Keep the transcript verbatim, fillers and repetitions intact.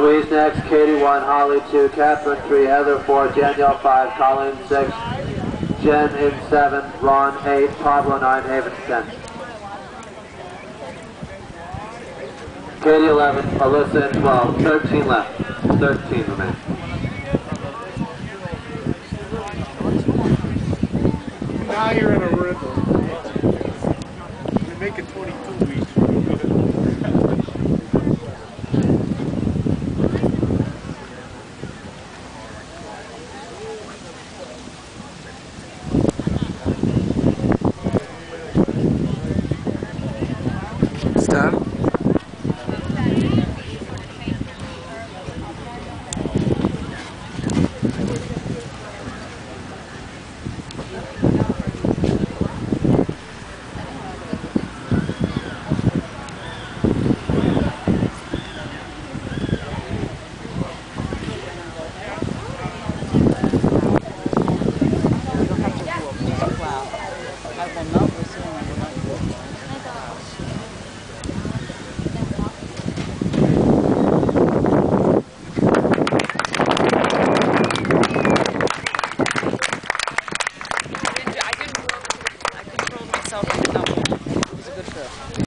Louise next, Katie one, Holly two, Catherine three, Heather four, Danielle five, Colleen six, Jen in seven, Ron eight, Pablo nine, Haven ten. Katie eleven, Alyssa in twelve, thirteen left, thirteen remain. Now you're in a rhythm. You're making twenty-two weeks. It's done. Wow. I will not